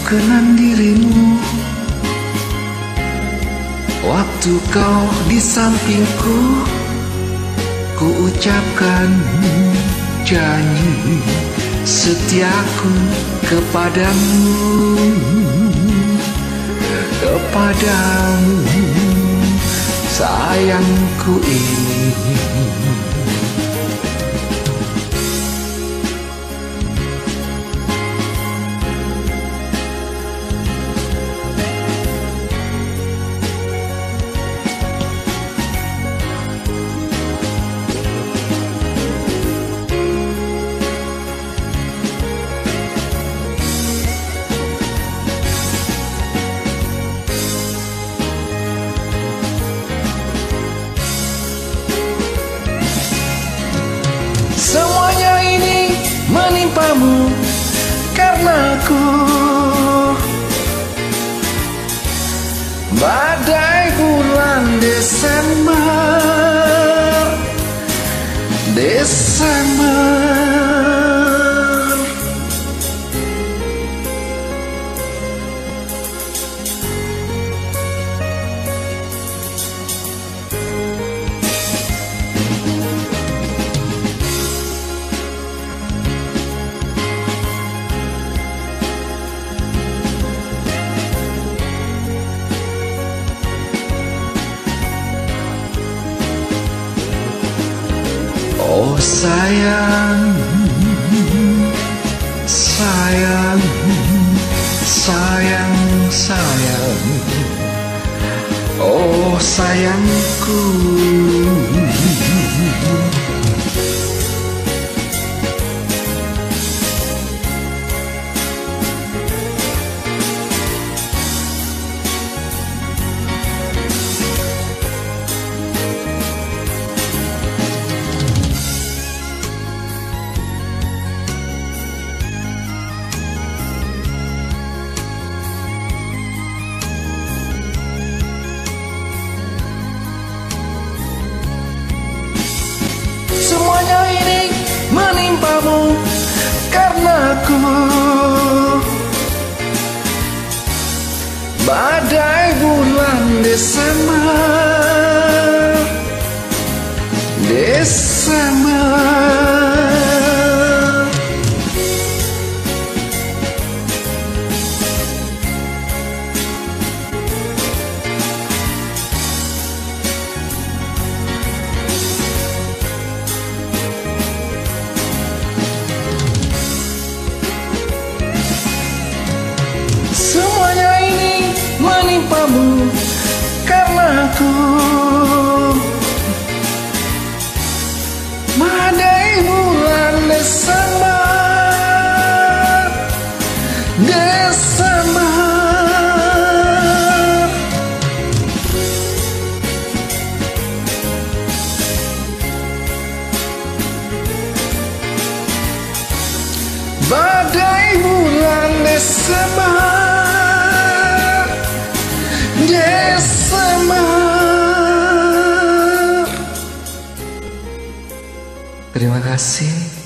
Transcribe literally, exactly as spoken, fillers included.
kenang dirimu waktu kau di sampingku. Ku ucapkan janji setiaku kepadamu, kepadamu sayangku ini. Semuanya ini menimpamu karena aku badai bulan Desember, Desember. Oh sayang, sayang, sayang, sayang. Oh sayangku. Semuanya ini menimpamu karena aku badai bulan Desember, Desember. Semuanya ini menimpamu karena aku badai bulan Desember, Desember. Badai bulan Desember, Desember. Terima kasih.